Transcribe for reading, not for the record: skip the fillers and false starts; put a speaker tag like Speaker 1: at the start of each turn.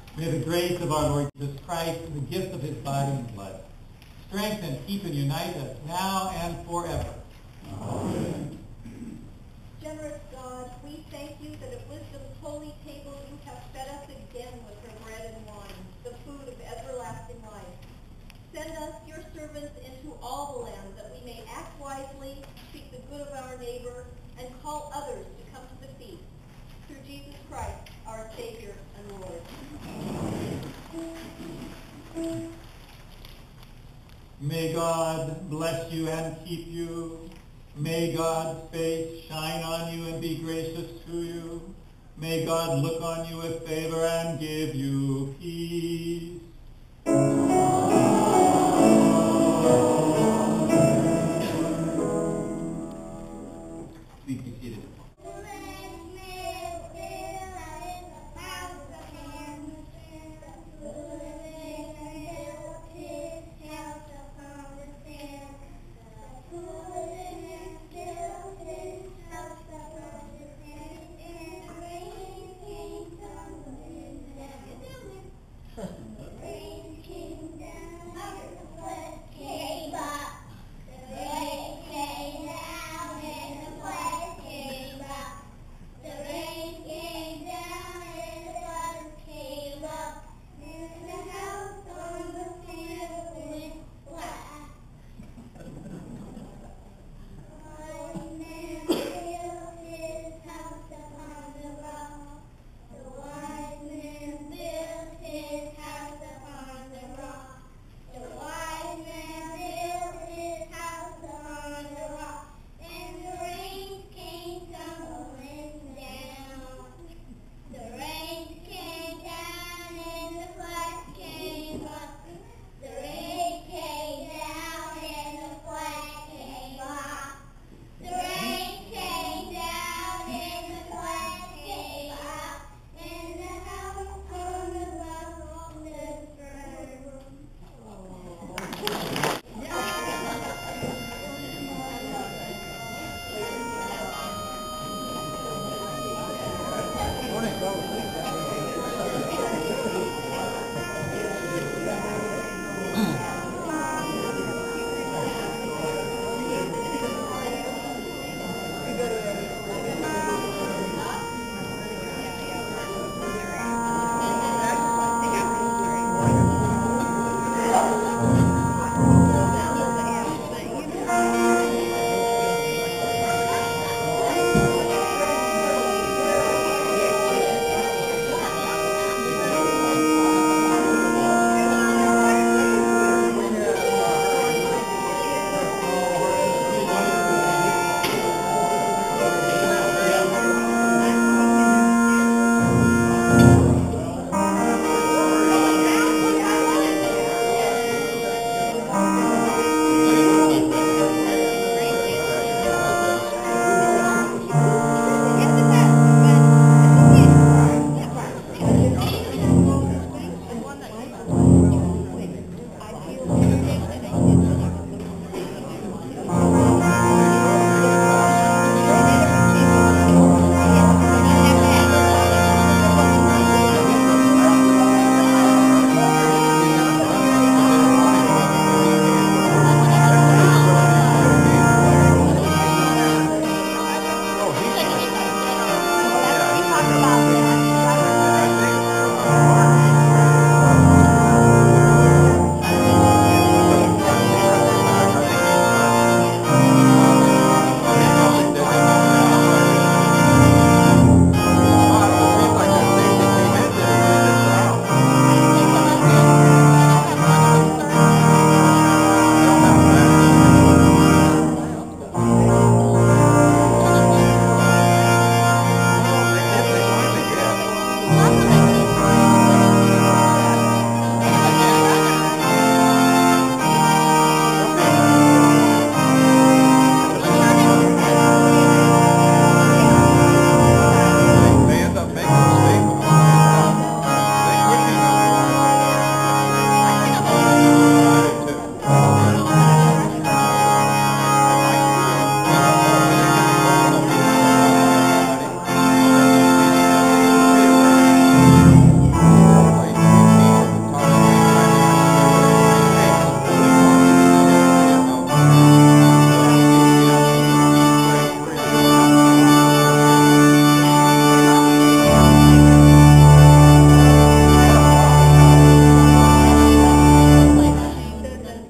Speaker 1: May the grace of our Lord Jesus Christ and the gift of his body and blood strengthen, keep, and unite us now and forever.
Speaker 2: Amen. Generous God, we thank you that at wisdom's holy table you have fed us again with her bread and wine, the food of everlasting life. Send us, your servants, into all the land that we may act wisely, speak the good of our neighbor, and call others to come to the feast. Through Jesus Christ, our Savior and Lord.
Speaker 1: May God bless you and keep you. May God's face shine on you and be gracious to you. May God look on you with favor and give you peace.